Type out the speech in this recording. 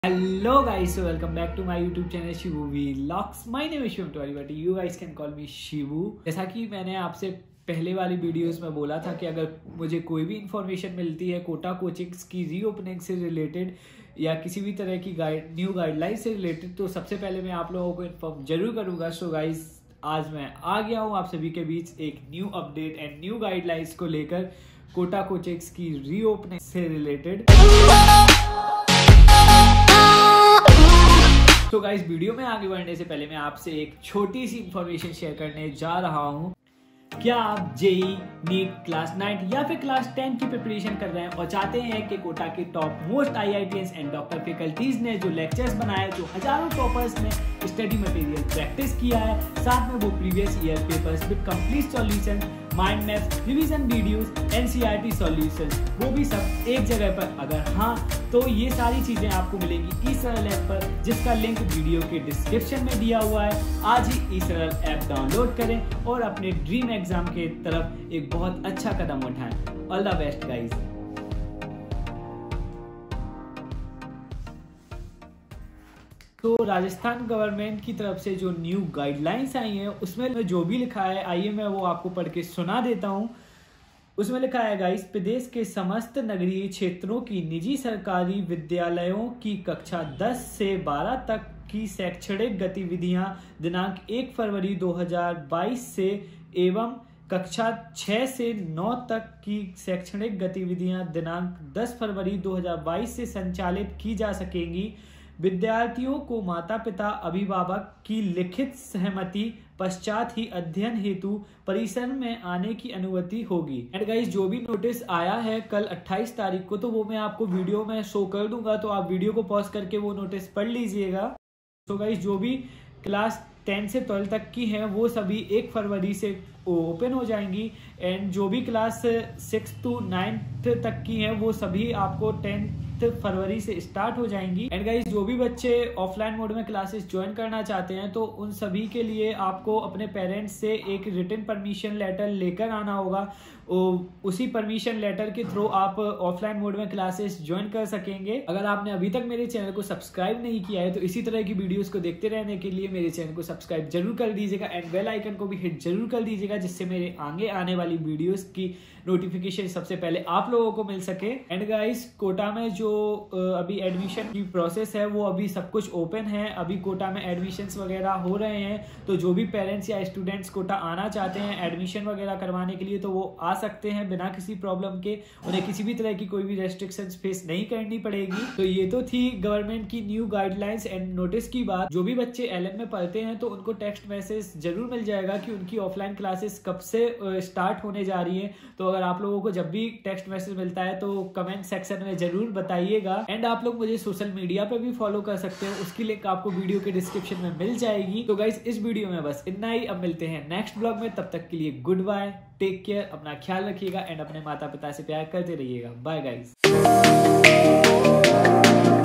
Hello guys, so welcome back to my YouTube channel Shivu Vlogs. My name is Shivu Tiwari, but you guys can call me Shivu. जैसा कि मैंने आपसे पहले वाली videos में बोला था कि अगर मुझे कोई भी इंफॉर्मेशन मिलती है कोटा कोचिंग्स की रीओपनिंग से रिलेटेड या किसी भी तरह की न्यू गाइडलाइन से रिलेटेड, तो सबसे पहले मैं आप लोगों को इन्फॉर्म जरूर करूंगा. सो गाइज, आज मैं आ गया हूँ आप सभी के बीच एक new update and new guidelines को लेकर कोटा कोचिंग्स की रीओपनिंग से रिलेटेड. तो गाइस, वीडियो में आगे बढ़ने से पहले मैं आपसे एक छोटी सी इंफॉर्मेशन शेयर करने जा रहा हूं. क्या आप जेई, नीट, क्लास 9 या फिर क्लास 10 की प्रिपरेशन कर रहे हैं और चाहते हैं कि कोटा के top most IITians and doctor faculties ने जो लेक्चर्स बनाए, जो हजारों टॉपर्स ने स्टडी मटेरियल प्रैक्टिस किया है, साथ में वो previous year papers with complete solution, mind maps, revision videos, NCERT solutions, वो भी सब एक जगह पर. अगर हाँ, तो ये सारी चीजें आपको मिलेगी eSerl ऐप पर, जिसका लिंक वीडियो के डिस्क्रिप्शन में दिया हुआ है. आज ही eSerl ऐप डाउनलोड करें और अपने ड्रीम एग्जाम के तरफ एक बहुत अच्छा कदम उठाएं. All the best guys. तो राजस्थान गवर्नमेंट की तरफ से जो न्यू गाइडलाइंस आई हैं, उसमें जो भी लिखा है, आइए मैं वो आपको पढ़ के सुना देता हूं. उसमें लिखा है गाइस, प्रदेश के समस्त नगरीय क्षेत्रों की निजी सरकारी विद्यालयों की कक्षा 10 से 12 तक की शैक्षणिक गतिविधियां दिनांक 1 फरवरी 2022 से एवं कक्षा 6 से 9 तक की शैक्षणिक गतिविधियां दिनांक 10 फरवरी 2022 से संचालित की जा सकेंगी. विद्यार्थियों को माता पिता अभिभावक की लिखित सहमति पश्चात ही अध्ययन हेतु परिसर में आने की अनुमति होगी. एंड गाइस, जो भी नोटिस आया है कल 28 तारीख को, तो वो मैं आपको वीडियो में शो कर दूंगा, तो आप वीडियो को पॉज करके वो नोटिस पढ़ लीजिएगा. तो गाइस, जो भी क्लास 10 से 12 तक की हैं वो सभी 1 फरवरी से ओपन हो जाएंगी. एंड जो भी क्लास 6 to 9 तक की हैं वो सभी आपको 10 फरवरी से स्टार्ट हो जाएंगी. एंड गाइस, जो भी बच्चे ऑफलाइन मोड में क्लासेस ज्वाइन करना चाहते हैं, तो उन सभी के लिए आपको अपने पेरेंट्स से एक रिटन परमिशन लेटर लेकर आना होगा. उसी परमिशन लेटर के थ्रू आप ऑफलाइन मोड में क्लासेस ज्वाइन कर सकेंगे. अगर आपने अभी तक मेरे चैनल को सब्सक्राइब नहीं किया है, तो इसी तरह की वीडियोस को देखते रहने के लिए मेरे चैनल को सब्सक्राइब जरूर कर दीजिएगा एंड बेल आइकन को भी हिट जरूर कर दीजिएगा, जिससे मेरे आगे आने वाली वीडियोस की नोटिफिकेशन सबसे पहले आप लोगों को मिल सके. एंड गाइस, कोटा में जो अभी एडमिशन की प्रोसेस है वो अभी सब कुछ ओपन है. अभी कोटा में एडमिशंस वगैरह हो रहे हैं, तो जो भी पेरेंट्स या स्टूडेंट्स कोटा आना चाहते हैं एडमिशन वगैरह करवाने के लिए, तो वो आ सकते हैं बिना किसी प्रॉब्लम के. उन्हें किसी भी तरह की कोई भी रेस्ट्रिक्शंस फेस नहीं करनी पड़ेगी. तो ये तो थी गवर्नमेंट की न्यू गाइडलाइंस एंड नोटिस की बात. जो भी बच्चे LN में पढ़ते हैं, तो उनको टेक्स्ट मैसेज जरूर मिल जाएगा कि उनकी ऑफलाइन क्लासेस कब से स्टार्ट होने जा रही है. तो अगर आप लोगों को जब भी टेक्स्ट मैसेज मिलता है तो कमेंट सेक्शन में जरूर बताइएगा. एंड आप लोग मुझे सोशल मीडिया पे भी फॉलो कर सकते हैं, उसकी लिंक आपको वीडियो के डिस्क्रिप्शन में मिल जाएगी. तो गाइस, इस वीडियो में बस इतना ही. अब मिलते हैं नेक्स्ट ब्लॉग में, तब तक के लिए गुड बाय, टेक केयर, अपना ख्याल रखिएगा एंड अपने माता पिता से प्यार करते रहिएगा. Bye guys.